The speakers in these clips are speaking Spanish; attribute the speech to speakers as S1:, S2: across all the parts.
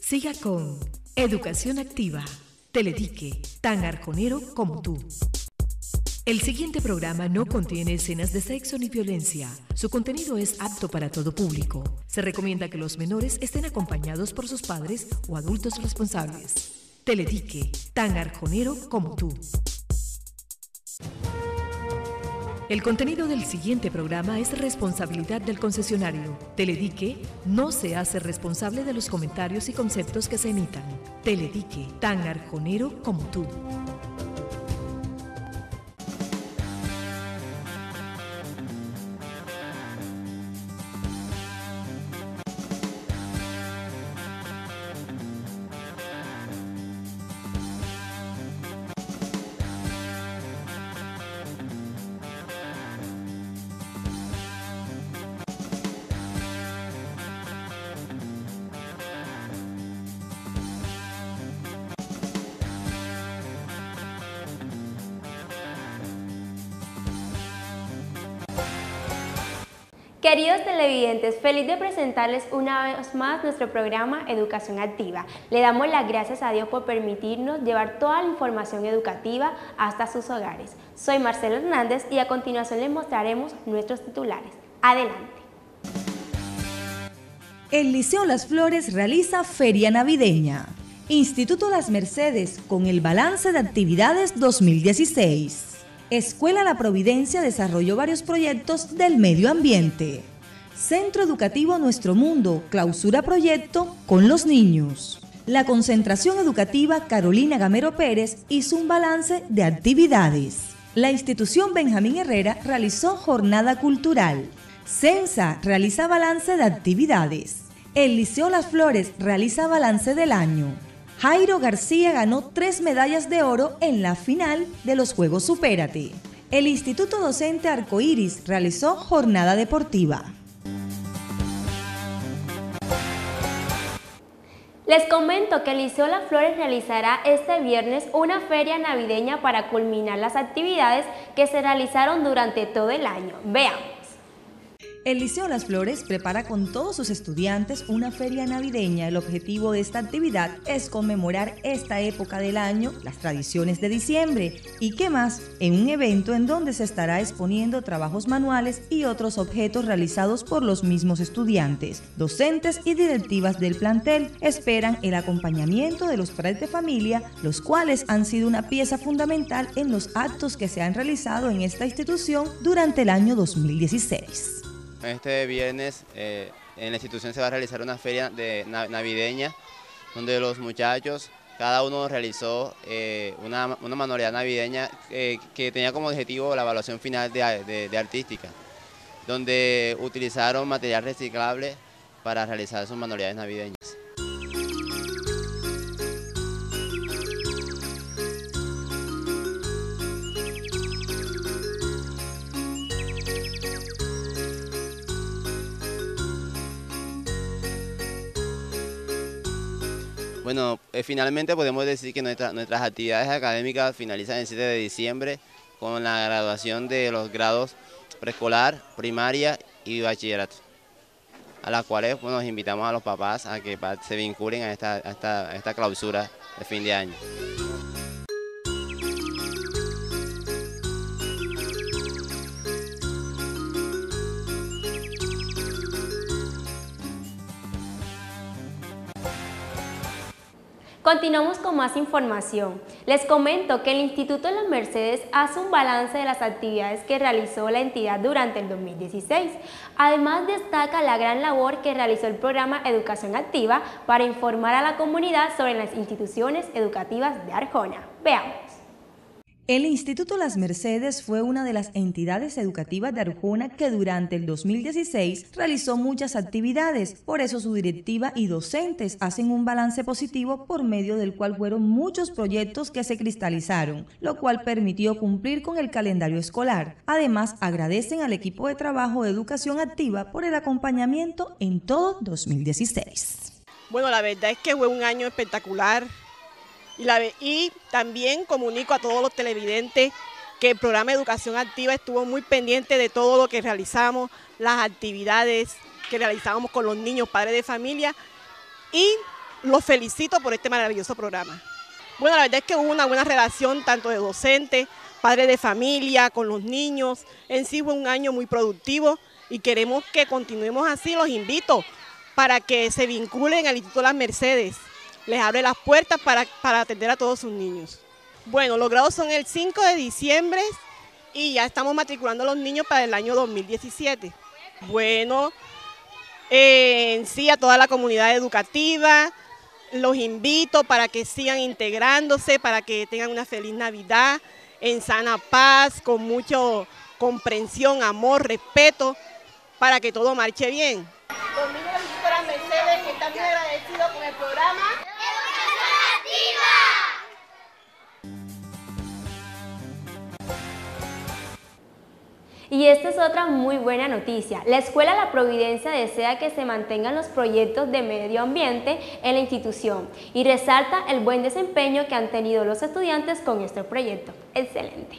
S1: Siga con Educación Activa, Teledique, tan arjonero como tú. El siguiente programa no contiene escenas de sexo ni violencia. Su contenido es apto para todo público. Se recomienda que los menores estén acompañados por sus padres o adultos responsables. Teledique, tan arjonero como tú. El contenido del siguiente programa es responsabilidad del concesionario. Teledique no se hace responsable de los comentarios y conceptos que se emitan. Teledique, tan arjonero como tú.
S2: Queridos televidentes, feliz de presentarles una vez más nuestro programa Educación Activa. Le damos las gracias a Dios por permitirnos llevar toda la información educativa hasta sus hogares. Soy Marcelo Hernández y a continuación les mostraremos nuestros titulares. Adelante.
S3: El Liceo Las Flores realiza Feria Navideña. Instituto Las Mercedes con el balance de actividades 2016. Escuela La Providencia desarrolló varios proyectos del medio ambiente. Centro Educativo Nuestro Mundo clausura proyecto con los niños. La concentración educativa Carolina Gamero Pérez hizo un balance de actividades. La institución Benjamín Herrera realizó jornada cultural. CENSA realiza balance de actividades. El Liceo Las Flores realiza balance del año. Jairo García ganó 3 medallas de oro en la final de los Juegos Supérate. El Instituto Docente Arcoíris realizó jornada deportiva.
S2: Les comento que el Liceo Las Flores realizará este viernes una feria navideña para culminar las actividades que se realizaron durante todo el año. Veamos.
S3: El Liceo Las Flores prepara con todos sus estudiantes una feria navideña. El objetivo de esta actividad es conmemorar esta época del año, las tradiciones de diciembre y qué más, en un evento en donde se estará exponiendo trabajos manuales y otros objetos realizados por los mismos estudiantes. Docentes y directivas del plantel esperan el acompañamiento de los padres de familia, los cuales han sido una pieza fundamental en los actos que se han realizado en esta institución durante el año 2016.
S4: Este viernes en la institución se va a realizar una feria navideña donde los muchachos, cada uno realizó una manualidad navideña que tenía como objetivo la evaluación final de artística, donde utilizaron material reciclable para realizar sus manualidades navideñas. Bueno, finalmente podemos decir que nuestras actividades académicas finalizan el 7 de diciembre con la graduación de los grados preescolar, primaria y bachillerato, a las cuales nos invitamos a los papás a que se vinculen a esta clausura de fin de año.
S2: Continuamos con más información. Les comento que el Instituto Las Mercedes hace un balance de las actividades que realizó la entidad durante el 2016. Además, destaca la gran labor que realizó el programa Educación Activa para informar a la comunidad sobre las instituciones educativas de Arjona. Veamos.
S3: El Instituto Las Mercedes fue una de las entidades educativas de Arjona que durante el 2016 realizó muchas actividades. Por eso su directiva y docentes hacen un balance positivo por medio del cual fueron muchos proyectos que se cristalizaron, lo cual permitió cumplir con el calendario escolar. Además, agradecen al equipo de trabajo de Educación Activa por el acompañamiento en todo 2016.
S5: Bueno, la verdad es que fue un año espectacular. Y también comunico a todos los televidentes que el programa Educación Activa estuvo muy pendiente de todo lo que realizamos, las actividades que realizábamos con los niños, padres de familia, y los felicito por este maravilloso programa. Bueno, la verdad es que hubo una buena relación tanto de docentes, padres de familia, con los niños. En sí fue un año muy productivo y queremos que continuemos así. Los invito para que se vinculen al Instituto Las Mercedes. Les abre las puertas para atender a todos sus niños. Bueno, los grados son el 5 de diciembre y ya estamos matriculando a los niños para el año 2017. Bueno, en sí a toda la comunidad educativa, los invito para que sigan integrándose, para que tengan una feliz Navidad, en sana paz, con mucha comprensión, amor, respeto, para que todo marche bien. Los niños del Instituto Las Mercedes están muy agradecidos con el programa Educación Activa.
S2: Y esta es otra muy buena noticia. La Escuela La Providencia desea que se mantengan los proyectos de medio ambiente en la institución y resalta el buen desempeño que han tenido los estudiantes con este proyecto. Excelente.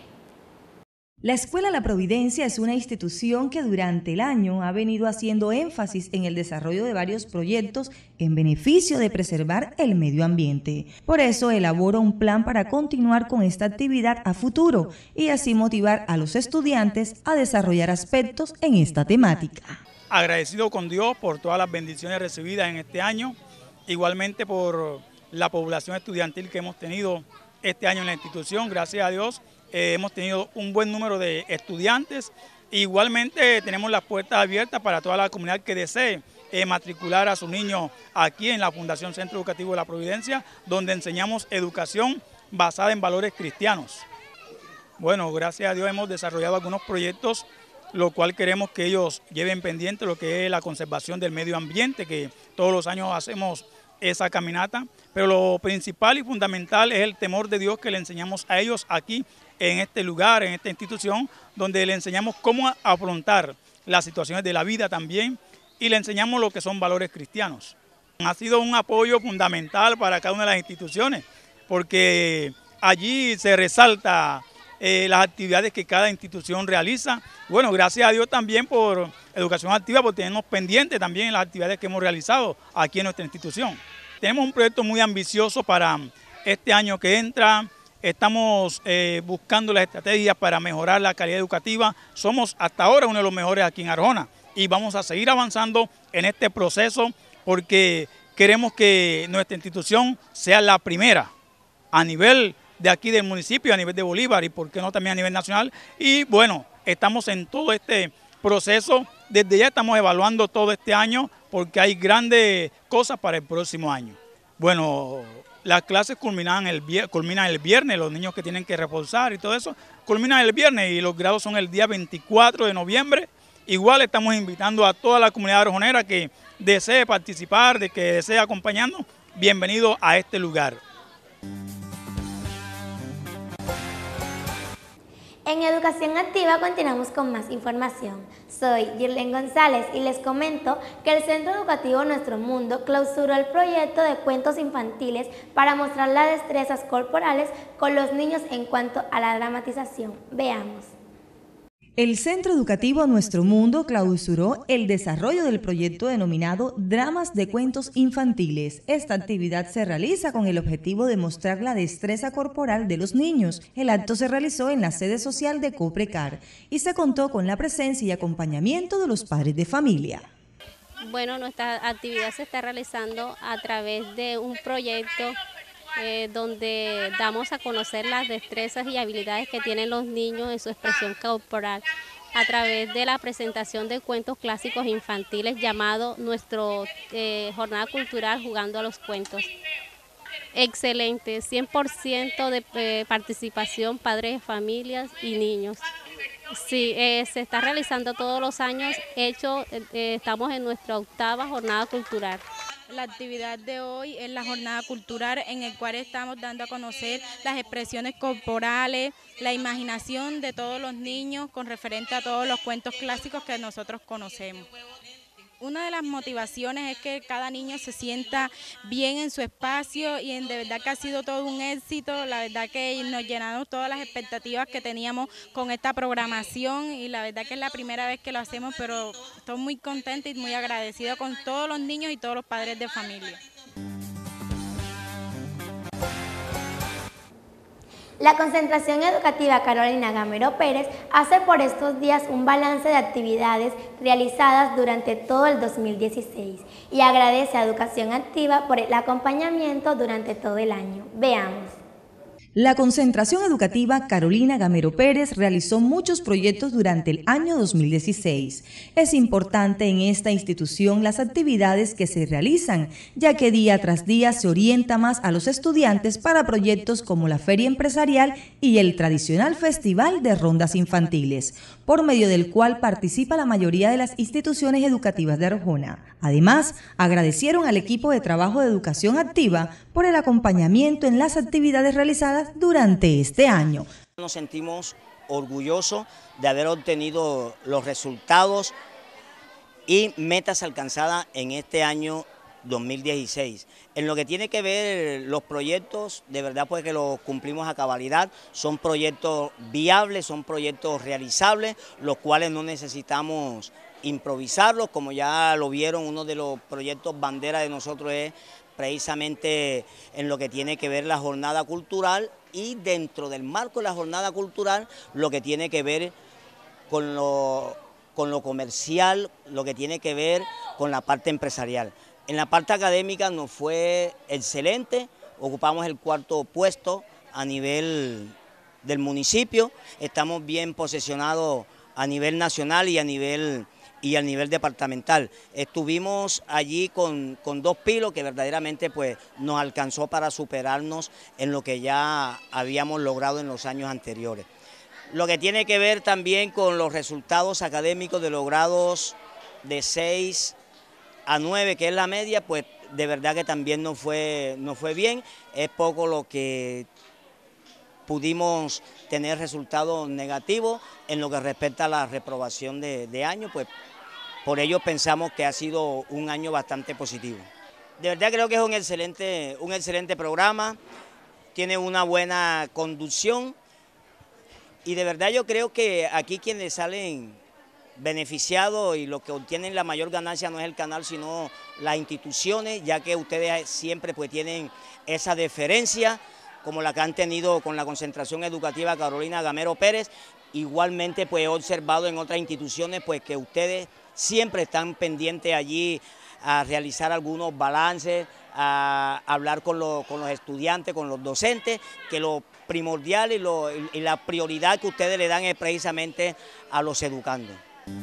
S3: La Escuela La Providencia es una institución que durante el año ha venido haciendo énfasis en el desarrollo de varios proyectos en beneficio de preservar el medio ambiente. Por eso elabora un plan para continuar con esta actividad a futuro y así motivar a los estudiantes a desarrollar aspectos en esta temática.
S6: Agradecido con Dios por todas las bendiciones recibidas en este año, igualmente por la población estudiantil que hemos tenido este año en la institución, gracias a Dios. Hemos tenido un buen número de estudiantes. Igualmente tenemos las puertas abiertas para toda la comunidad que desee matricular a sus niños aquí en la Fundación Centro Educativo de La Providencia, donde enseñamos educación basada en valores cristianos. Bueno, gracias a Dios hemos desarrollado algunos proyectos, lo cual queremos que ellos lleven pendiente lo que es la conservación del medio ambiente, que todos los años hacemos esa caminata, pero lo principal y fundamental es el temor de Dios que le enseñamos a ellos aquí en este lugar, en esta institución, donde le enseñamos cómo afrontar las situaciones de la vida también y le enseñamos lo que son valores cristianos. Ha sido un apoyo fundamental para cada una de las instituciones, porque allí se resalta las actividades que cada institución realiza. Bueno, gracias a Dios también por Educación Activa, por tenernos pendientes también en las actividades que hemos realizado aquí en nuestra institución. Tenemos un proyecto muy ambicioso para este año que entra. Estamos buscando las estrategias para mejorar la calidad educativa. Somos hasta ahora uno de los mejores aquí en Arjona y vamos a seguir avanzando en este proceso porque queremos que nuestra institución sea la primera a nivel de aquí del municipio, a nivel de Bolívar y por qué no también a nivel nacional. Y bueno, estamos en todo este proceso. Desde ya estamos evaluando todo este año porque hay grandes cosas para el próximo año. Bueno, las clases culminan el viernes, los niños que tienen que reforzar y todo eso, culminan el viernes y los grados son el día 24 de noviembre. Igual estamos invitando a toda la comunidad arjonera que desee participar, que desee acompañarnos, bienvenido a este lugar.
S2: En Educación Activa continuamos con más información. Soy Girlen González y les comento que el Centro Educativo Nuestro Mundo clausuró el proyecto de cuentos infantiles para mostrar las destrezas corporales con los niños en cuanto a la dramatización. Veamos.
S3: El Centro Educativo Nuestro Mundo clausuró el desarrollo del proyecto denominado Dramas de Cuentos Infantiles. Esta actividad se realiza con el objetivo de mostrar la destreza corporal de los niños. El acto se realizó en la sede social de Coprecar y se contó con la presencia y acompañamiento de los padres de familia.
S7: Bueno, nuestra actividad se está realizando a través de un proyecto donde damos a conocer las destrezas y habilidades que tienen los niños en su expresión corporal a través de la presentación de cuentos clásicos infantiles llamado nuestro jornada cultural Jugando a los Cuentos. Excelente, 100% de participación, padres de familias y niños. Sí, se está realizando todos los años, estamos en nuestra 8ª jornada cultural.
S8: La actividad de hoy es la jornada cultural en el cual estamos dando a conocer las expresiones corporales, la imaginación de todos los niños con referente a todos los cuentos clásicos que nosotros conocemos. Una de las motivaciones es que cada niño se sienta bien en su espacio y de verdad que ha sido todo un éxito. La verdad que nos llenamos todas las expectativas que teníamos con esta programación y la verdad que es la primera vez que lo hacemos, pero estoy muy contenta y muy agradecida con todos los niños y todos los padres de familia.
S2: La Concentración Educativa Carolina Gamero Pérez hace por estos días un balance de actividades realizadas durante todo el 2016 y agradece a Educación Activa por el acompañamiento durante todo el año. Veamos.
S3: La Concentración Educativa Carolina Gamero Pérez realizó muchos proyectos durante el año 2016. Es importante en esta institución las actividades que se realizan, ya que día tras día se orienta más a los estudiantes para proyectos como la Feria Empresarial y el tradicional Festival de Rondas Infantiles, por medio del cual participa la mayoría de las instituciones educativas de Arjona. Además, agradecieron al equipo de trabajo de Educación Activa por el acompañamiento en las actividades realizadas durante este año.
S9: Nos sentimos orgullosos de haber obtenido los resultados y metas alcanzadas en este año 2016. En lo que tiene que ver los proyectos, de verdad pues que los cumplimos a cabalidad, son proyectos viables, son proyectos realizables, los cuales no necesitamos improvisarlos, como ya lo vieron, uno de los proyectos bandera de nosotros es precisamente en lo que tiene que ver la jornada cultural y dentro del marco de la jornada cultural lo que tiene que ver con lo comercial, lo que tiene que ver con la parte empresarial. En la parte académica nos fue excelente, ocupamos el 4º puesto a nivel del municipio, estamos bien posicionados a nivel nacional y a nivel departamental. Estuvimos allí con 2 pilos que verdaderamente pues, nos alcanzó para superarnos en lo que ya habíamos logrado en los años anteriores. Lo que tiene que ver también con los resultados académicos de los grados de 6 a 9, que es la media, pues de verdad que también no fue bien, es poco lo que pudimos tener resultados negativos en lo que respecta a la reprobación de año, pues por ello pensamos que ha sido un año bastante positivo. De verdad creo que es un excelente programa, tiene una buena conducción y de verdad yo creo que aquí quienes salen beneficiados y los que obtienen la mayor ganancia no es el canal sino las instituciones, ya que ustedes siempre pues tienen esa deferencia como la que han tenido con la Concentración Educativa Carolina Gamero Pérez. Igualmente pues he observado en otras instituciones pues que ustedes siempre están pendientes allí a realizar algunos balances, a hablar con los estudiantes, con los docentes, que lo primordial y la prioridad que ustedes le dan es precisamente a los educandos.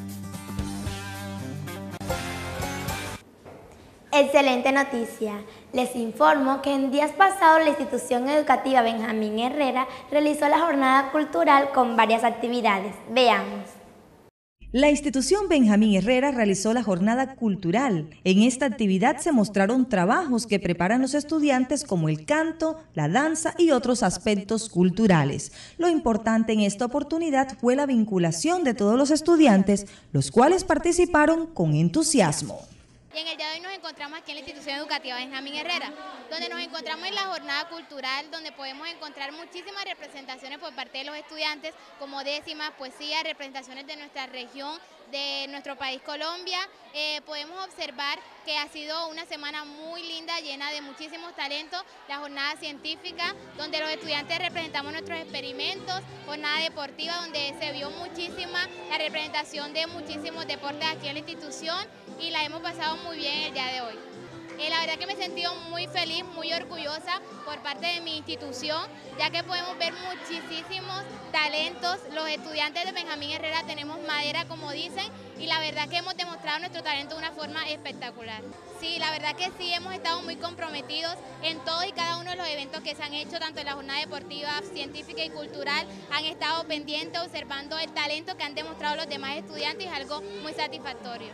S2: Excelente noticia. Les informo que en días pasados la institución educativa Benjamín Herrera realizó la jornada cultural con varias actividades. Veamos.
S3: La institución Benjamín Herrera realizó la jornada cultural. En esta actividad se mostraron trabajos que preparan los estudiantes como el canto, la danza y otros aspectos culturales. Lo importante en esta oportunidad fue la vinculación de todos los estudiantes, los cuales participaron con entusiasmo.
S10: Y en el día de hoy nos encontramos aquí en la institución educativa Benjamín Herrera, donde nos encontramos en la jornada cultural, donde podemos encontrar muchísimas representaciones por parte de los estudiantes, como décimas, poesía, representaciones de nuestra región, de nuestro país Colombia. Podemos observar que ha sido una semana muy linda, llena de muchísimos talentos, la jornada científica, donde los estudiantes representamos nuestros experimentos, jornada deportiva, donde se vio muchísima la representación de muchísimos deportes aquí en la institución y la hemos pasado muy bien el día de hoy. La verdad que me he sentido muy feliz, muy orgullosa por parte de mi institución, ya que podemos ver muchísimos talentos. Los estudiantes de Benjamín Herrera tenemos madera, como dicen, y la verdad que hemos demostrado nuestro talento de una forma espectacular. Sí, la verdad que sí, hemos estado muy comprometidos en todos y cada uno de los eventos que se han hecho, tanto en la jornada deportiva, científica y cultural. Han estado pendientes, observando el talento que han demostrado los demás estudiantes, y es algo muy satisfactorio.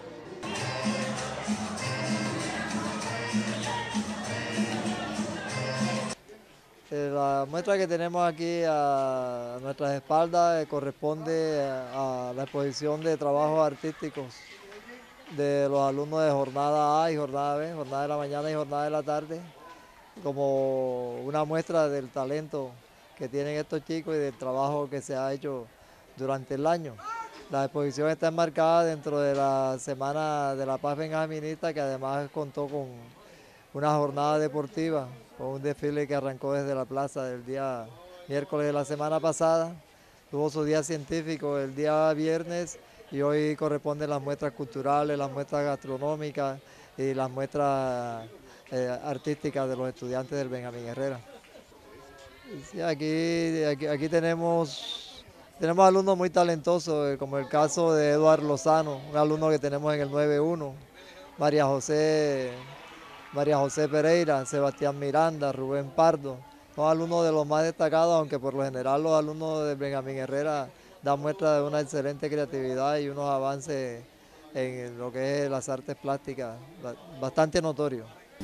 S11: La muestra que tenemos aquí a nuestras espaldas corresponde a la exposición de trabajos artísticos de los alumnos de jornada A y jornada B, jornada de la mañana y jornada de la tarde, como una muestra del talento que tienen estos chicos y del trabajo que se ha hecho durante el año. La exposición está enmarcada dentro de la Semana de la Paz Benjaminista, que además contó con una jornada deportiva, con un desfile que arrancó desde la plaza del día miércoles de la semana pasada, tuvo su día científico el día viernes y hoy corresponden las muestras culturales, las muestras gastronómicas y las muestras artísticas de los estudiantes del Benjamín Herrera. Sí, aquí tenemos alumnos muy talentosos, como el caso de Eduardo Lozano, un alumno que tenemos en el 9-1, María José Pereira, Sebastián Miranda, Rubén Pardo. Son alumnos de los más destacados, aunque por lo general los alumnos de Benjamín Herrera dan muestra de una excelente creatividad y unos avances en lo que es las artes plásticas bastante notorios.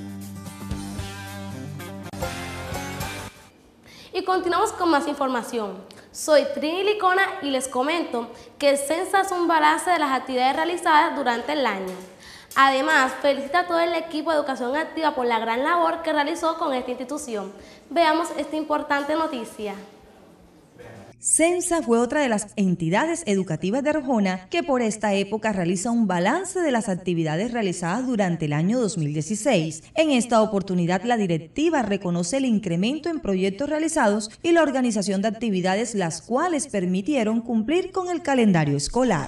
S12: Y continuamos con más información. Soy Trini Licona y les comento que el Censa hace un balance de las actividades realizadas durante el año. Además, felicita a todo el equipo de Educación Activa por la gran labor que realizó con esta institución. Veamos esta importante noticia.
S3: Censa fue otra de las entidades educativas de Arjona que por esta época realiza un balance de las actividades realizadas durante el año 2016. En esta oportunidad, la directiva reconoce el incremento en proyectos realizados y la organización de actividades las cuales permitieron cumplir con el calendario escolar.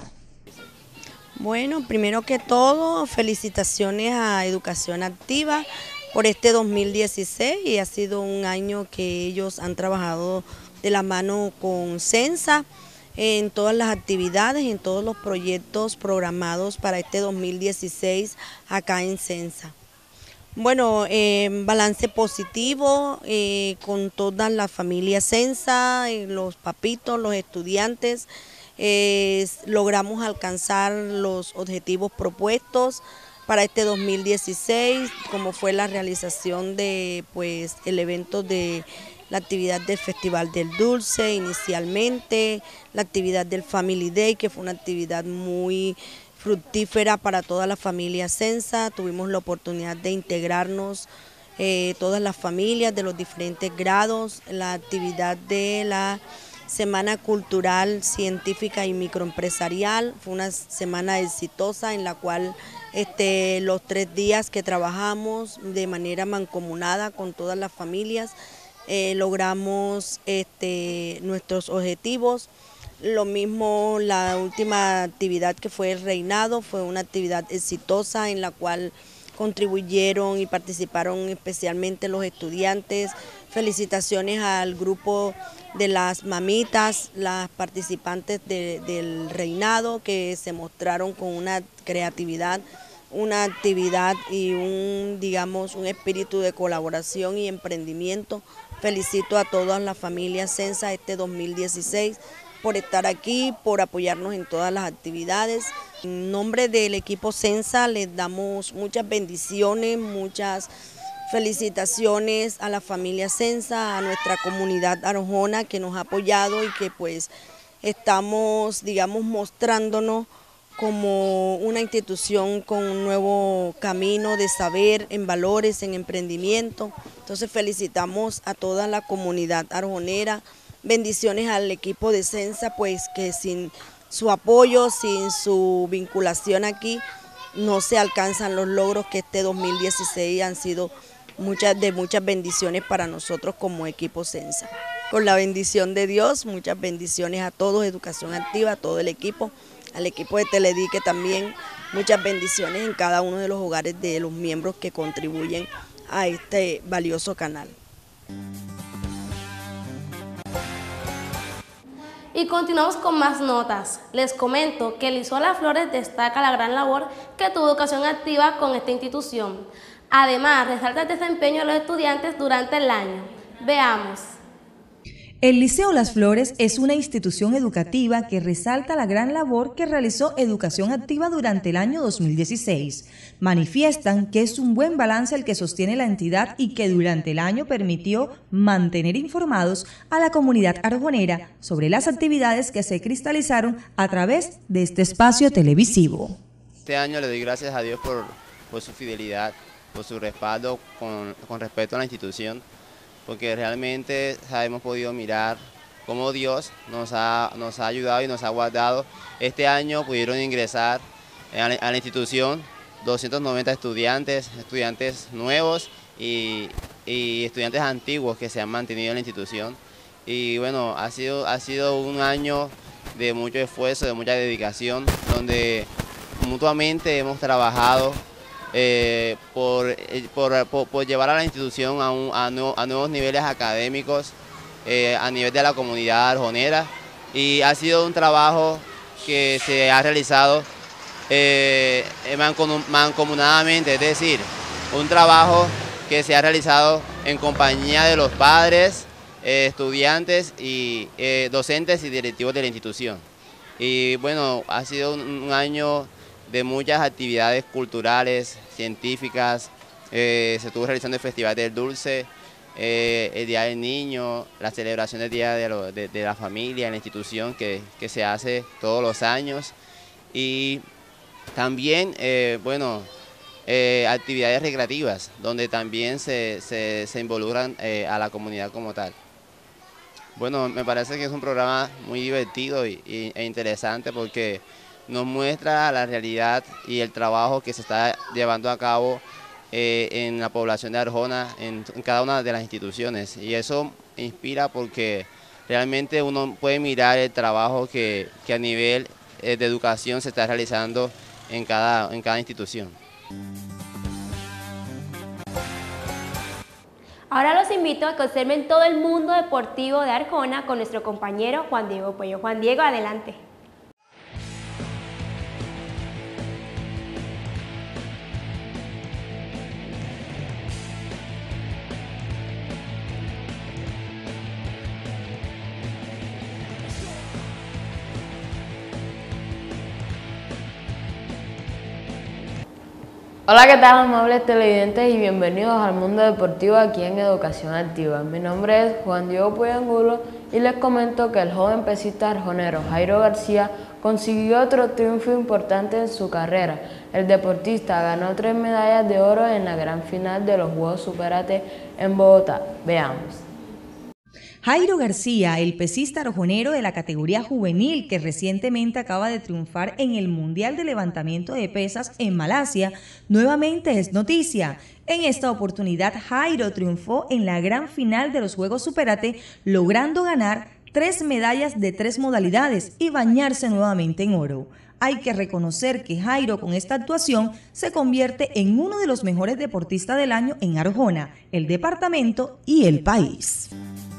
S13: Bueno, primero que todo, felicitaciones a Educación Activa por este 2016 y ha sido un año que ellos han trabajado de la mano con Censa en todas las actividades, en todos los proyectos programados para este 2016 acá en Censa. Bueno, balance positivo con todas las familias Censa, los papitos, los estudiantes. Logramos alcanzar los objetivos propuestos para este 2016, como fue la realización de el evento de la actividad del Festival del Dulce inicialmente, la actividad del Family Day, que fue una actividad muy fructífera para toda la familia Censa. Tuvimos la oportunidad de integrarnos todas las familias de los diferentes grados, la actividad de la Semana Cultural, Científica y Microempresarial. Fue una semana exitosa en la cual los 3 días que trabajamos de manera mancomunada con todas las familias, logramos nuestros objetivos. Lo mismo la última actividad que fue el reinado, fue una actividad exitosa en la cual contribuyeron y participaron especialmente los estudiantes. Felicitaciones al grupo de las mamitas, las participantes del reinado, que se mostraron con una creatividad, una actividad y un espíritu de colaboración y emprendimiento. Felicito a todas las familias Censa este 2016 por estar aquí, por apoyarnos en todas las actividades. En nombre del equipo Censa les damos muchas bendiciones, muchas felicitaciones a la familia Censa, a nuestra comunidad arjona que nos ha apoyado y que estamos, mostrándonos como una institución con un nuevo camino de saber en valores, en emprendimiento. Entonces felicitamos a toda la comunidad arjonera, bendiciones al equipo de Censa, que sin su apoyo, sin su vinculación aquí, no se alcanzan los logros que este 2016 han sido muchas bendiciones para nosotros como equipo Censa. Con la bendición de Dios, muchas bendiciones a todos, Educación Activa, a todo el equipo, al equipo de Teledique también, muchas bendiciones en cada uno de los hogares de los miembros que contribuyen a este valioso canal.
S12: Y continuamos con más notas. Les comento que Lizola Flores destaca la gran labor que tuvo Educación Activa con esta institución. Además, resalta el desempeño de los estudiantes durante el año. Veamos.
S3: El Liceo Las Flores es una institución educativa que resalta la gran labor que realizó Educación Activa durante el año 2016. Manifiestan que es un buen balance el que sostiene la entidad y que durante el año permitió mantener informados a la comunidad arjonera sobre las actividades que se cristalizaron a través de este espacio televisivo.
S4: Este año le doy gracias a Dios por su fidelidad, por su respaldo con respecto a la institución, porque realmente hemos podido mirar cómo Dios nos ha ayudado y nos ha guardado. Este año pudieron ingresar a la institución 290 estudiantes nuevos y estudiantes antiguos que se han mantenido en la institución. y bueno, ha sido un año de mucho esfuerzo, de mucha dedicación, donde mutuamente hemos trabajado por llevar a la institución a nuevos niveles académicos, a nivel de la comunidad arjonera, y ha sido un trabajo que se ha realizado mancomunadamente, es decir, un trabajo que se ha realizado en compañía de los padres, estudiantes y docentes y directivos de la institución. Y bueno, ha sido un año de muchas actividades culturales, científicas. Se estuvo realizando el Festival del Dulce, el Día del Niño, la celebración del Día de la Familia en la institución que se hace todos los años, y también actividades recreativas donde también se involucran a la comunidad como tal. Bueno, me parece que es un programa muy divertido e interesante, porque nos muestra la realidad y el trabajo que se está llevando a cabo en la población de Arjona, en cada una de las instituciones, y eso inspira porque realmente uno puede mirar el trabajo que a nivel de educación se está realizando en cada institución.
S2: Ahora los invito a que observen todo el mundo deportivo de Arjona con nuestro compañero Juan Diego Puello. Juan Diego, adelante.
S14: Hola, ¿qué tal, amables televidentes, y bienvenidos al mundo deportivo aquí en Educación Activa? Mi nombre es Juan Diego Puello Angulo y les comento que el joven pesista arjonero Jairo García consiguió otro triunfo importante en su carrera. El deportista ganó 3 medallas de oro en la gran final de los Juegos Supérate en Bogotá. Veamos.
S3: Jairo García, el pesista arjonero de la categoría juvenil que recientemente acaba de triunfar en el Mundial de Levantamiento de Pesas en Malasia, nuevamente es noticia. En esta oportunidad, Jairo triunfó en la gran final de los Juegos Supérate, logrando ganar 3 medallas de 3 modalidades y bañarse nuevamente en oro. Hay que reconocer que Jairo con esta actuación se convierte en uno de los mejores deportistas del año en Arjona, el departamento y el país.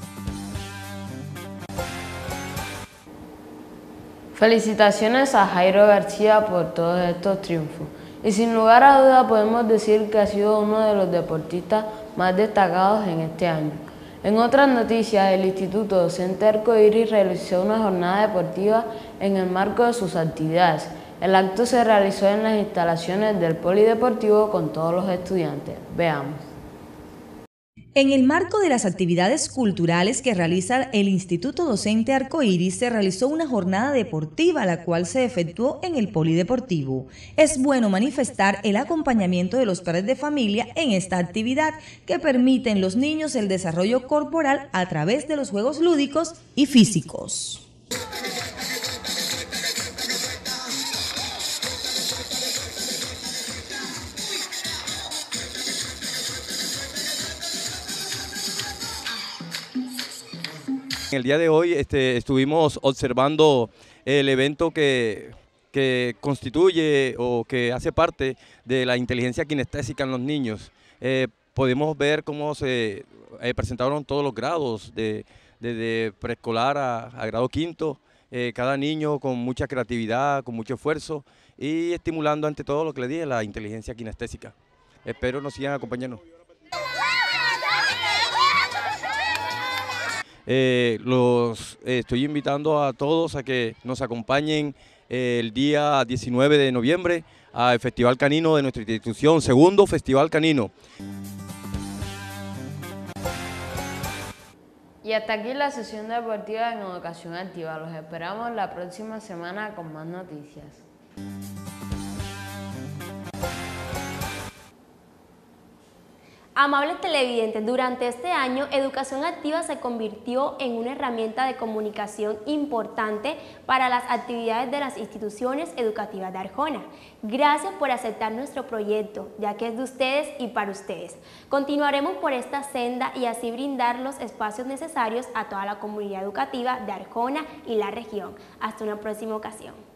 S14: Felicitaciones a Jairo García por todos estos triunfos, y sin lugar a duda podemos decir que ha sido uno de los deportistas más destacados en este año. En otras noticias, el Instituto Docente Arcoíris realizó una jornada deportiva en el marco de sus actividades. El acto se realizó en las instalaciones del Polideportivo con todos los estudiantes. Veamos.
S3: En el marco de las actividades culturales que realiza el Instituto Docente Arcoíris, se realizó una jornada deportiva, la cual se efectuó en el Polideportivo. Es bueno manifestar el acompañamiento de los padres de familia en esta actividad, que permite en los niños el desarrollo corporal a través de los juegos lúdicos y físicos.
S15: El día de hoy estuvimos observando el evento que constituye o que hace parte de la inteligencia kinestésica en los niños. Podemos ver cómo se presentaron todos los grados, desde preescolar a grado quinto, cada niño con mucha creatividad, con mucho esfuerzo y estimulando ante todo lo que le dije, la inteligencia kinestésica. Espero nos sigan acompañando. Estoy invitando a todos a que nos acompañen el día 19 de noviembre al Festival Canino de nuestra institución, segundo Festival Canino.
S14: Y hasta aquí la sesión deportiva en Educación Activa. Los esperamos la próxima semana con más noticias.
S2: Amables televidentes, durante este año, Educación Activa se convirtió en una herramienta de comunicación importante para las actividades de las instituciones educativas de Arjona. Gracias por aceptar nuestro proyecto, ya que es de ustedes y para ustedes. Continuaremos por esta senda y así brindar los espacios necesarios a toda la comunidad educativa de Arjona y la región. Hasta una próxima ocasión.